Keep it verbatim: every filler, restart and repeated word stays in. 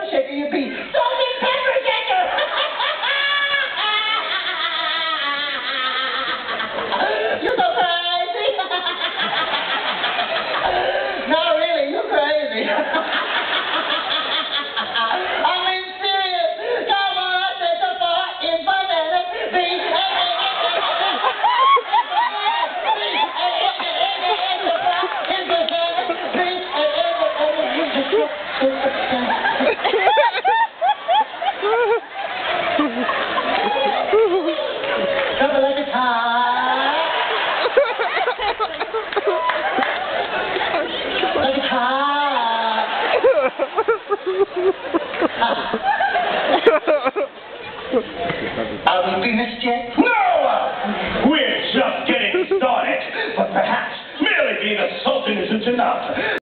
shaker, you'd be salt and pepper shaker. You're so crazy. No, really, you're crazy. I mean, serious. Come on, I said the fart in banana. Trouble like a car. Like a car. Are we finished yet? No! We're just getting started. But perhaps merely being a sultan isn't enough.